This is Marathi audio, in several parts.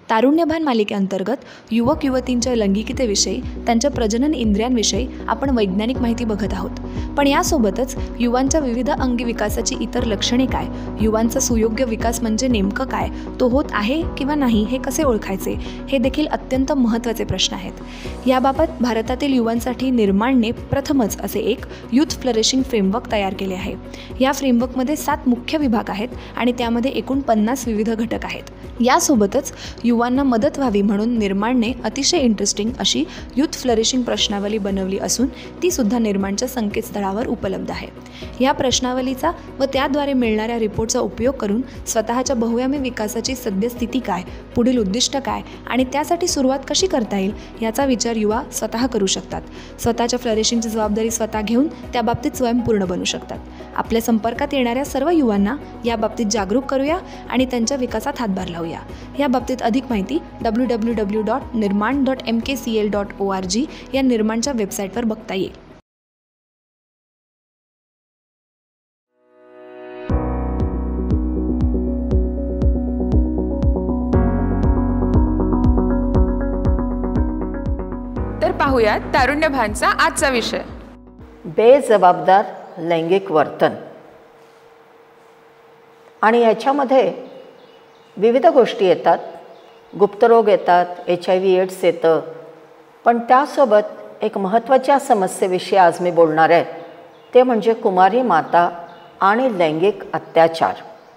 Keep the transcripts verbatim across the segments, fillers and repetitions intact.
तारुण्यभान मालिकेअंतर्गत युवक युवतींच्या लैंगिकतेविषयी, त्यांच्या प्रजनन इंद्रियांविषयी आपण वैज्ञानिक माहिती बघत आहोत. पण यासोबतच युवांच्या विविध अंगी विकासाची इतर लक्षणे काय, युवांचा सुयोग्य विकास म्हणजे नेमकं काय, तो होत आहे किंवा नाही हे कसे ओळखायचे, हे देखील अत्यंत महत्त्वाचे प्रश्न आहेत. याबाबत भारतातील युवांसाठी निर्माणने प्रथमच असे एक यूथ फ्लरिशिंग फ्रेमवर्क तयार केले आहे. या फ्रेमवर्कमध्ये सात मुख्य विभाग आहेत आणि त्यामध्ये एकूण पन्नास विविध घटक आहेत. यासोबतच युवांना मदत व्हावी म्हणून निर्माणने अतिशय इंटरेस्टिंग अशी यूथ फ्लरिशिंग प्रश्नावली बनवली असून ती सुद्धा निर्माणच्या संकेतस्थळावर उपलब्ध आहे. या प्रश्नावलीचा व त्याद्वारे मिळणाऱ्या रिपोर्टचा उपयोग करून स्वतःच्या बहुआयामी विकासाची सद्यस्थिती काय, पुढील उद्दिष्ट काय आणि त्यासाठी सुरुवात कशी करता येईल याचा विचार युवा स्वतः करू शकतात. स्वतःच्या फ्लरिशिंगची जबाबदारी स्वतः घेऊन त्याबाबतीत स्वयंपूर्ण बनू शकतात. आपल्या संपर्कात येणाऱ्या सर्व युवांना याबाबतीत जागरूक करूया आणि त्यांच्या विकासात हातभार लावूया. याबाबतीत अधिक माहिती W W W dot Nirman dot M K C L dot O R G या निर्माणच्या वेबसाईटवर बघता येईल. तर पाहूयात तारुण्यभानचा आजचा विषय, बेजबाबदार लैंगिक वर्तन. आणि याच्यामध्ये विविध गोष्टी येतात. गुप्तरोग येतात, एच आय व्ही एड्स येतं. पण त्यासोबत एक महत्त्वाच्या समस्येविषयी आज मी बोलणार आहे, ते म्हणजे कुमारी माता आणि लैंगिक अत्याचार.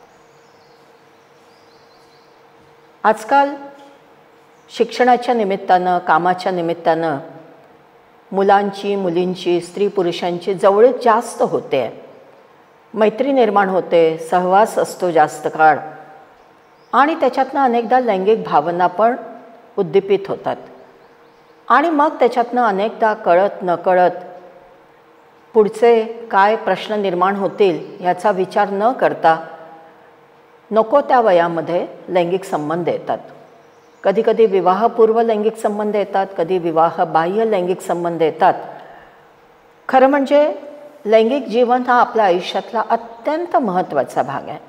आजकाल शिक्षणाच्या निमित्तानं, कामाच्या निमित्तानं मुलांची, मुलींची, स्त्री पुरुषांची जवळीक जास्त होते, मैत्री निर्माण होते, सहवास असतो जास्त काळ आणि त्याच्यातनं अनेकदा लैंगिक भावना पण उद्दीपित होतात. आणि मग त्याच्यातनं अनेकदा कळत नकळत पुढचे काय प्रश्न निर्माण होतील याचा विचार न करता नको त्या वयामध्ये लैंगिक संबंध येतात. कधीकधी विवाहपूर्व लैंगिक संबंध येतात, कधी विवाहबाह्य लैंगिक संबंध येतात. खरं म्हणजे लैंगिक जीवन हा आपल्या आयुष्यातला अत्यंत महत्त्वाचा भाग आहे.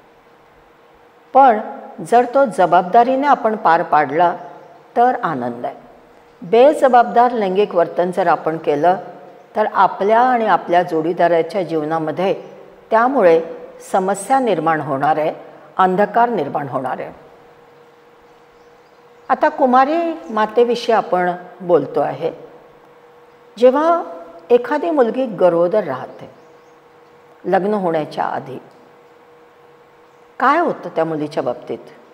पण जर तो जबाबदारीने आपण पार पाडला तर आनंद आहे. बेजबाबदार लैंगिक वर्तन जर आपण केलं तर आपल्या आणि आपल्या जोडीदाराच्या जीवनामध्ये त्यामुळे समस्या निर्माण होणार आहे, अंधकार निर्माण होणार आहे. आता कुमारी मातेविषयी आपण बोलतो आहे. जेव्हा एखादी मुलगी गरोदर राहते लग्न होण्याच्या आधी, काय होतं त्या मुलीच्या बाबतीत?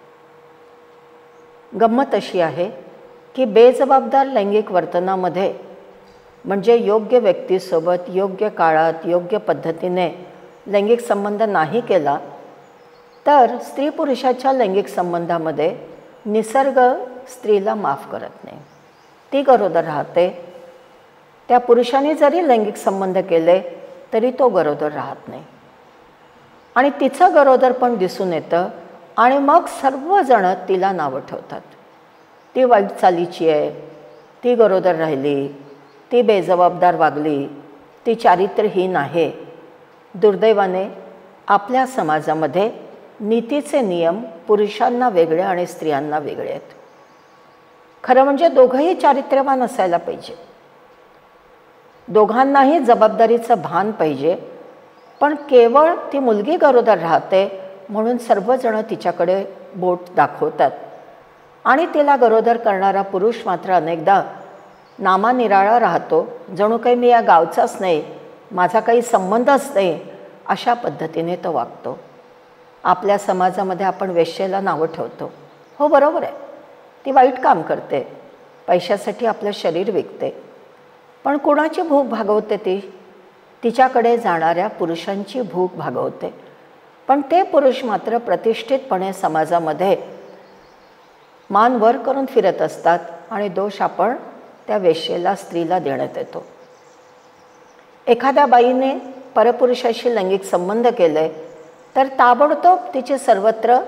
गंमत अशी आहे की बेजबाबदार लैंगिक वर्तनामध्ये म्हणजे योग्य व्यक्तीसोबत योग्य काळात योग्य पद्धतीने लैंगिक संबंध नाही केला तर स्त्री पुरुषाच्या लैंगिक संबंधामध्ये निसर्ग स्त्रीला माफ करत नाही. ती गरोदर राहते. त्या पुरुषाने जरी लैंगिक संबंध केले तरी तो गरोदर राहत नाही आणि तिचं गरोदर पण दिसून येतं आणि मग सर्वजण तिला नावं ठेवतात. ती वाईट चालीची आहे, ती गरोदर राहिली, ती बेजबाबदार वागली, ती चारित्र्यहीन आहे. दुर्दैवाने आपल्या समाजामध्ये नीतीचे नियम पुरुषांना वेगळे आणि स्त्रियांना वेगळे आहेत. खरं म्हणजे दोघंही चारित्र्यवान असायला पाहिजे, दोघांनाही जबाबदारीचं भान पाहिजे. पण केवळ ती मुलगी गरोदर राहते म्हणून सर्वजण तिच्याकडे बोट दाखवतात आणि तिला गरोदर करणारा पुरुष मात्र अनेकदा नामानिराळा राहतो, जणू काही मी या गावचाच नाही, माझा काही संबंधच नाही, अशा पद्धतीने तो वागतो. आपल्या समाजामध्ये आपण वेश्येला नावं ठेवतो. हो, बरोबर आहे, ती वाईट काम करते, पैशासाठी आपलं शरीर विकते. पण कुणाची भूक भागवते ती? तिच्याकडे जाणाऱ्या पुरुषांची भूक भागवते. पण ते पुरुष मात्र प्रतिष्ठितपणे समाजामध्ये मान वर करून फिरत असतात आणि दोष आपण त्या वेश्येला, स्त्रीला देण्यात येतो. एखाद्या बाईने परपुरुषाशी लैंगिक संबंध केले तर ताबडतोब तिची सर्वत्र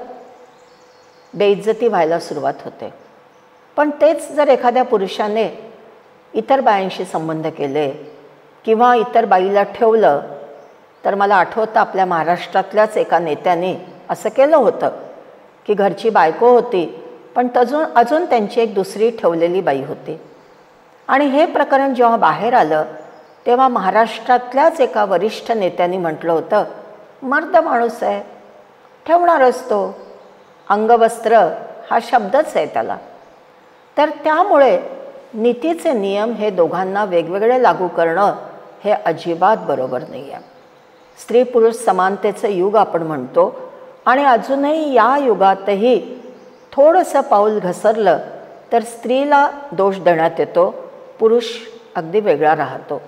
बेइज्जती व्हायला सुरुवात होते. पण तेच जर एखाद्या पुरुषाने इतर बायांशी संबंध केले किंवा इतर बाईला ठेवलं तर मला आठवतं आपल्या महाराष्ट्रातल्याच एका नेत्याने असं केलं होतं की घरची बायको होती पण अजून अजून त्यांची एक दुसरी ठेवलेली बाई होती. आणि हे प्रकरण जेव्हा बाहेर आलं तेव्हा महाराष्ट्रातल्याच एका वरिष्ठ नेत्यांनी म्हटलं होतं, मर्द माणूस आहे, ठेवणारच तो, अंगवस्त्र हा शब्दच आहे त्याला. तर त्यामुळे नीतीचे नियम हे दोघांना वेगवेगळे लागू करणं हे अजिबात बरोबर नाही आहे. स्त्री पुरुष समानतेचं युग आपण म्हणतो आणि अजूनही या युगातही थोडंसं पाऊल घसरलं तर स्त्रीला दोष देण्यात येतो, पुरुष अगदी वेगळा राहतो.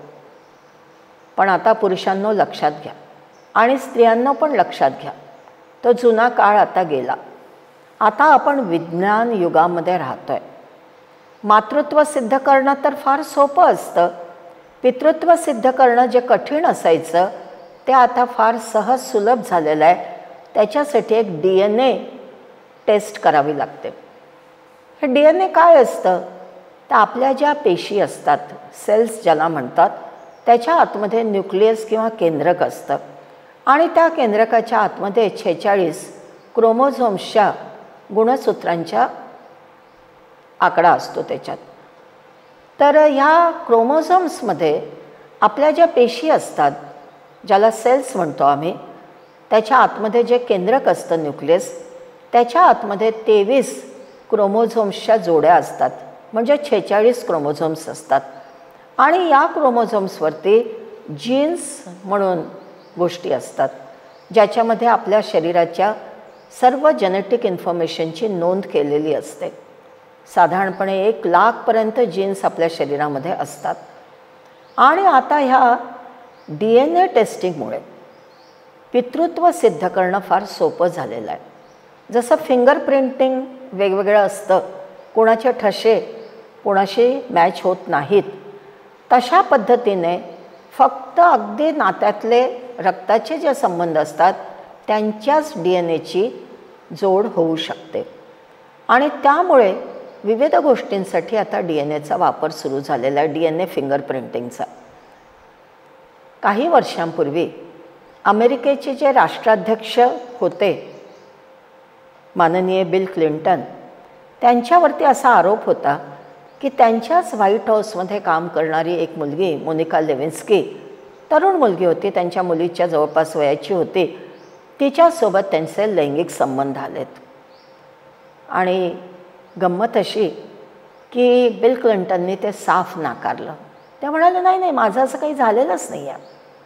पण आता पुरुषांनो लक्षात घ्या आणि स्त्रियांनो पण लक्षात घ्या, तो जुना काळ आता गेला. आता आपण विज्ञान युगामध्ये राहतोय. मातृत्व सिद्ध करणं तर फार सोपं असतं, पितृत्व सिद्ध करणं जे कठीण असायचं ते आता फार सहज सुलभ झालेलं आहे. त्याच्यासाठी एक डी एन ए टेस्ट करावी लागते. हे डी एन ए काय असतं तर आपल्या ज्या पेशी असतात, सेल्स ज्याला म्हणतात, त्याच्या आतमध्ये न्यूक्लियस किंवा केंद्रक असतं आणि त्या केंद्रकाच्या आतमध्ये छेचाळीस क्रोमोझोम्सच्या गुणसूत्रांच्या आकडा असतो त्याच्यात. तर ह्या क्रोमोझोम्समध्ये आपल्या ज्या पेशी असतात, ज्याला सेल्स म्हणतो आम्ही, त्याच्या आतमध्ये जे केंद्रक असतं न्यूक्लियस, त्याच्या आतमध्ये तेवीस क्रोमोझोम्सच्या जोड्या असतात, म्हणजे छेचाळीस क्रोमोझोम्स असतात. आणि या क्रोमोझोम्सवरती जीन्स म्हणून गोष्टी असतात, ज्याच्यामध्ये आपल्या शरीराच्या सर्व जेनेटिक इन्फॉर्मेशनची नोंद केलेली असते. साधारणपणे एक लाखपर्यंत जीन्स आपल्या शरीरामध्ये असतात. आणि आता ह्या डी एन ए टेस्टिंगमुळे पितृत्व सिद्ध करणं फार सोपं झालेलं आहे. जसं फिंगर प्रिंटिंग वेगवेगळं असतं, कोणाचे ठसे कोणाशी मॅच होत नाहीत, तशा पद्धतीने फक्त अगदी नात्यातले रक्ताचे जे संबंध असतात त्यांच्याच डी एन एची जोड होऊ शकते. आणि त्यामुळे विविध गोष्टींसाठी आता डी एन एचा वापर सुरू झालेला आहे, डी एन ए फिंगर प्रिंटिंगचा. काही वर्षांपूर्वी अमेरिकेचे जे राष्ट्राध्यक्ष होते माननीय बिल क्लिंटन, त्यांच्यावरती असा आरोप होता की त्यांच्याच व्हाईट हाऊसमध्ये काम करणारी एक मुलगी मोनिका लेविन्स्की, तरुण मुलगी होती, त्यांच्या मुलीच्या जवळपास वयाची होती, तिच्यासोबत त्यांचे लैंगिक संबंध आलेत. आणि गंमत अशी की बिल क्लिंटननी ते साफ नाकारलं. ते म्हणाले नाही नाही माझं असं काही झालेलंच नाही आहे.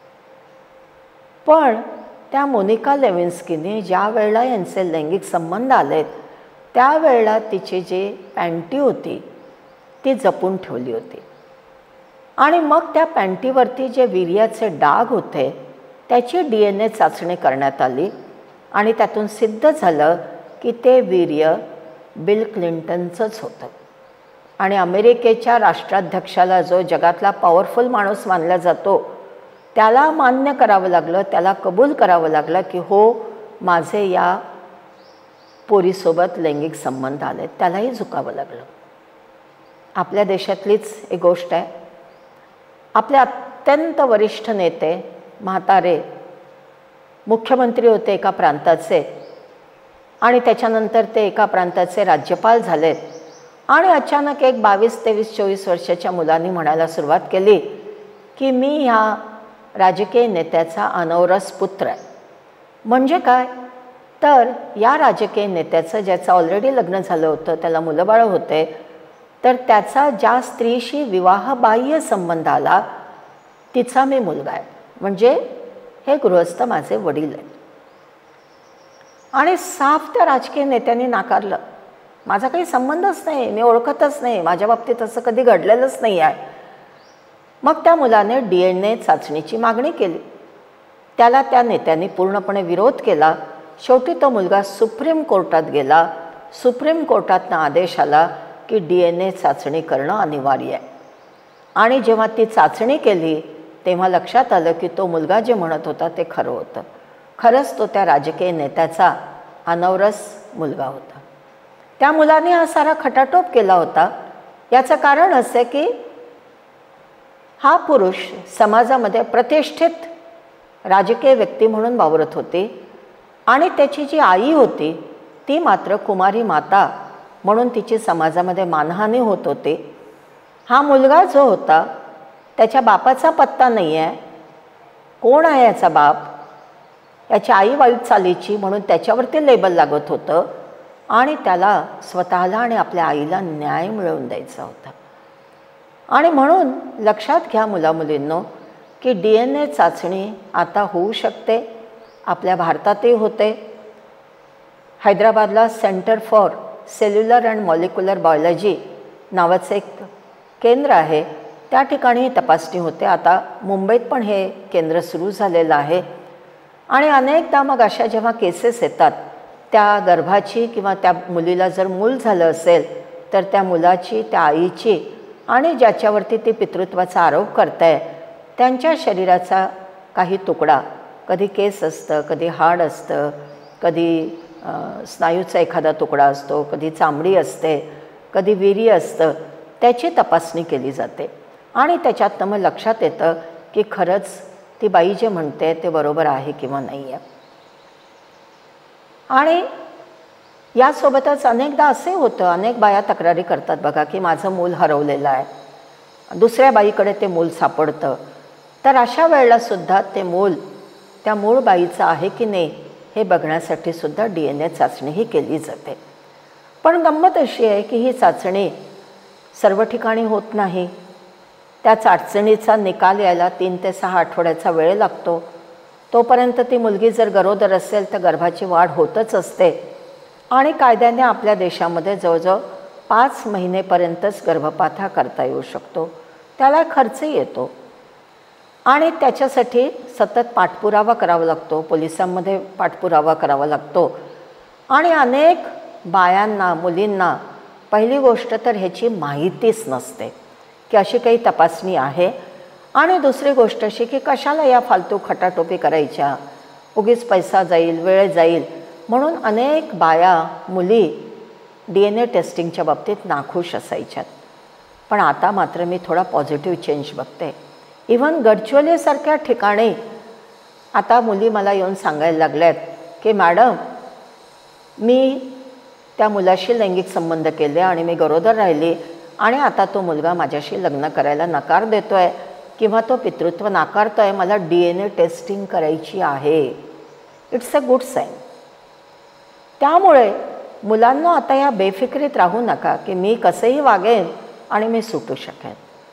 पण त्या मोनिका लेविन्स्कीने ज्या वेळेला यांचे लैंगिक संबंध आलेत त्यावेळेला तिची जी पॅन्टी होती ती जपून ठेवली होती. आणि मग त्या पॅन्टीवरती जे वीर्याचे डाग होते त्याची डी एन ए चाचणी करण्यात आली आणि त्यातून सिद्ध झालं की ते वीर्य बिल क्लिंटनचंच होतं. आणि अमेरिकेच्या राष्ट्राध्यक्षाला, जो जगातला पॉवरफुल माणूस मानला जातो, त्याला मान्य करावं लागलं, त्याला कबूल करावं लागलं की हो माझे या पोरीसोबत लैंगिक संबंध आले, त्यालाही झुकावं लागलं. आपल्या देशातलीच एक गोष्ट आहे. आपले अत्यंत वरिष्ठ नेते, म्हातारे, मुख्यमंत्री होते एका प्रांताचे आणि त्याच्यानंतर ते एका प्रांताचे राज्यपाल झालेत. आणि अचानक एक बावीस तेवीस चोवीस वर्षाच्या मुलांनी म्हणायला सुरुवात केली की मी ह्या राजकीय नेत्याचा अनौरस पुत्र आहे. म्हणजे काय तर या राजकीय नेत्याचं, ज्याचं ऑलरेडी लग्न झालं होतं, त्याला मुलंबाळं होते, तर त्याचा ज्या स्त्रीशी विवाहबाह्य संबंध आला तिचा मी मुलगा आहे, म्हणजे हे गृहस्थ माझे वडील आहेत. आणि साफ त्या राजकीय नेत्यांनी नाकारलं, माझा काही संबंधच नाही, मी ओळखतच नाही, माझ्या बाबतीत असं कधी घडलेलंच नाही आहे. मग त्या मुलाने डी एन ए चाचणीची मागणी केली. त्याला त्या नेत्यांनी पूर्णपणे विरोध केला. शेवटी तो मुलगा सुप्रीम कोर्टात गेला. सुप्रीम कोर्टातनं आदेश आला की डी एन ए चाचणी करणं अनिवार्य आहे. आणि जेव्हा ती चाचणी केली तेव्हा लक्षात आलं की तो मुलगा जे म्हणत होता ते खरं होतं. खरंच तो त्या राजकीय नेत्याचा अनौरस मुलगा होता. त्या मुलाने हा सारा खटाटोप केला होता. याचं कारण असे की हा पुरुष समाजामध्ये प्रतिष्ठित राजकीय व्यक्ती म्हणून वावरत होती आणि त्याची जी आई होती ती मात्र कुमारी माता म्हणून तिची समाजामध्ये मानहानी होत होती. हा मुलगा जो होता त्याच्या बापाचा पत्ता नाही आहे, कोण आहे याचा बाप, याची आई वाईट चालीची म्हणून त्याच्यावरती लेबल लागत होतं आणि त्याला स्वतःला आणि आपल्या आईला न्याय मिळवून द्यायचा होता. आणि म्हणून लक्षात घ्या मुलामुलींनो की डी एन ए चाचणी आता होऊ शकते, आपल्या भारतातही होते. हैदराबादला centre for cellular and molecular biology नावाचं एक केंद्र आहे, त्या ठिकाणी तपासणी होते. आता मुंबईत पण हे केंद्र सुरू झालेलं आहे. आणि अनेकदा मग अशा जेव्हा केसेस येतात त्या गर्भाची किंवा त्या मुलीला जर मूल झालं असेल तर त्या मुलाची, त्या आईची आणि ज्याच्यावरती ती पितृत्वाचा आरोप करताय त्यांच्या शरीराचा काही तुकडा, कधी केस असतं, कधी हाड असतं, कधी स्नायूचा एखादा तुकडा असतो, कधी चामडी असते, कधी वीर्य असतं, त्याची तपासणी केली जाते. आणि त्याच्यातनं मग लक्षात येतं की खरंच ती बाई जे म्हणते ते बरोबर आहे किंवा नाही आहे. आणि यासोबतच अनेकदा असे होतं, अनेक बाया तक्रारी करतात बघा की माझं मूल हरवलेलं आहे, दुसऱ्या बाईकडे ते मूल सापडतं. तर अशा वेळेला सुद्धा ते मूल त्या मूळ बाईचं आहे की नाही हे बघण्यासाठी सुद्धा डी एन ए चाचणी ही केली जाते. पण गंमत अशी आहे की ही चाचणी सर्व ठिकाणी होत नाही. त्या चाचणीचा निकाल यायला तीन ते सहा आठवड्याचा वेळ लागतो. तोपर्यंत ती मुलगी जर गरोदर असेल तर गर्भाची वाढ होतच असते. आणि कायद्याने आपल्या देशामध्ये जवळजवळ पाच महिनेपर्यंतच गर्भपात हा करता येऊ शकतो. त्याला खर्चही येतो आणि त्याच्यासाठी सतत पाठपुरावा करावा लागतो, पोलिसांमध्ये पाठपुरावा करावा लागतो. आणि अनेक बायांना, मुलींना पहिली गोष्ट तर ह्याची माहितीच नसते की अशी काही तपासणी आहे. आणि दुसरी गोष्ट अशी की कशाला या फालतू खटाटोपी करायच्या, उगीच पैसा जाईल, वेळ जाईल म्हणून अनेक बाया, मुली डी एन ए टेस्टिंगच्या बाबतीत नाखुश असायच्यात. पण आता मात्र मी थोडा पॉझिटिव्ह चेंज बघते. इव्हन गडचिरोलीसारख्या ठिकाणी आता मुली मला येऊन सांगायला लागल्यात की मॅडम मी त्या मुलाशी लैंगिक संबंध केले आणि मी गरोदर राहिली आणि आता तो मुलगा माझ्याशी लग्न करायला नकार देतो आहे किंवा तो पितृत्व नाकारतो आहे, मला डी एन ए टेस्टिंग करायची आहे. It's a good sign. त्यामुळे मुलांना आता या बेफिक्रीत राहू नका की मी कसंही वागेन आणि मी सुटू शकेन.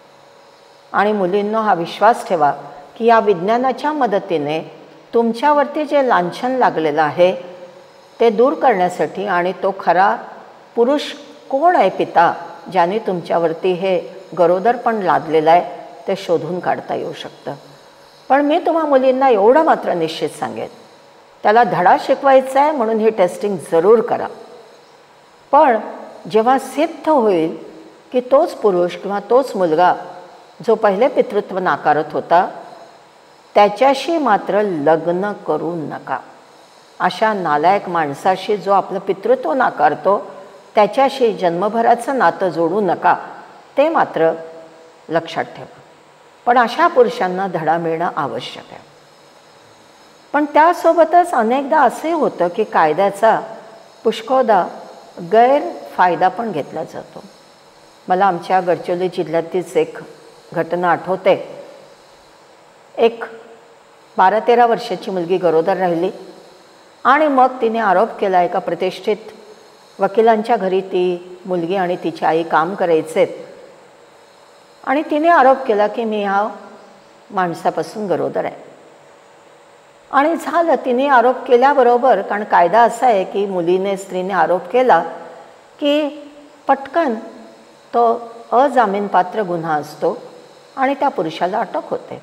आणि मुलींनो हा विश्वास ठेवा की या विज्ञानाच्या मदतीने तुमच्यावरती जे लांछन लागलेलं आहे ते दूर करण्यासाठी आणि तो खरा पुरुष कोण आहे पिता ज्याने तुमच्यावरती हे गरोदरपण लादलेलं आहे ते शोधून काढता येऊ शकतं. पण मी तुम्हा मुलींना एवढं मात्र निश्चित सांगेन, त्याला धडा शिकवायचा आहे म्हणून ही टेस्टिंग जरूर करा. पण जेव्हा सिद्ध होईल की तोच पुरुष किंवा तोच मुलगा जो पहिले पितृत्व नाकारत होता त्याच्याशी मात्र लग्न करू नका. अशा नालायक माणसाशी जो आपलं पितृत्व नाकारतो त्याच्याशी जन्मभराचं नातं जोडू नका, ते मात्र लक्षात ठेवा. पण अशा पुरुषांना धडा मिळणं आवश्यक आहे. पण त्यासोबतच अनेकदा असे होतं की कायद्याचा पुष्कळदा गैरफायदा पण घेतला जातो. मला आमच्या गडचिरोली जिल्ह्यातीलच एक घटना आठवते. एक बारा तेरा वर्षाची मुलगी गरोदर राहिली आणि मग तिने आरोप केला, एका प्रतिष्ठित वकिलांच्या घरी ती मुलगी आणि तिची आई काम करायचे आणि तिने आरोप केला की मी ह्या माणसापासून गरोदर आहे. आणि झालं, तिने आरोप केल्याबरोबर, कारण कायदा असा आहे की मुलीने, स्त्रीने आरोप केला की पटकन तो अजामीनपात्र गुन्हा असतो आणि त्या पुरुषाला अटक होते.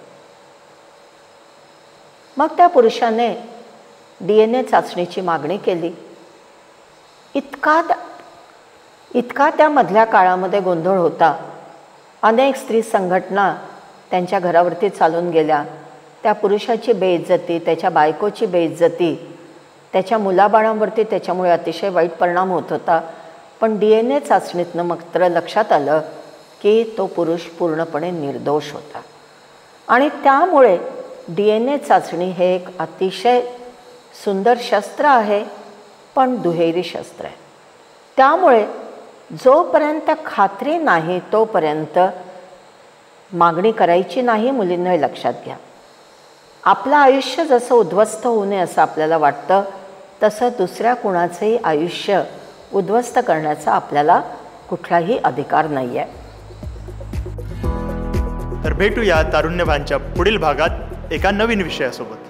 मग त्या पुरुषाने डी एन ए चाचणीची मागणी केली. इतका इतका त्यामधल्या काळामध्ये गोंधळ होता. अनेक स्त्री संघटना त्यांच्या घरावरती चालून गेल्या. त्या पुरुषाची बेइज्जती, त्याच्या बायकोची बेइज्जती, त्याच्या मुलाबाळांवरती त्याच्यामुळे अतिशय वाईट परिणाम होत होता. पण डी एन ए चाचणीतनं मात्र लक्षात आलं की तो पुरुष पूर्णपणे निर्दोष होता. आणि त्यामुळे डी एन ए चाचणी हे एक अतिशय सुंदर शस्त्र आहे, पण दुहेरी शस्त्र आहे. त्यामुळे जोपर्यंत खात्री नाही तोपर्यंत मागणी करायची नाही मुलींना, हे लक्षात घ्या. आपलं आयुष्य जसं उद्ध्वस्त होऊ नये असं आपल्याला वाटतं, तसं दुसऱ्या कुणाचंही आयुष्य उद्ध्वस्त करण्याचा आपल्याला कुठलाही अधिकार नाही आहे. तर भेटूया तारुण्यभानच्या पुढील भागात एका नवीन विषयासोबत.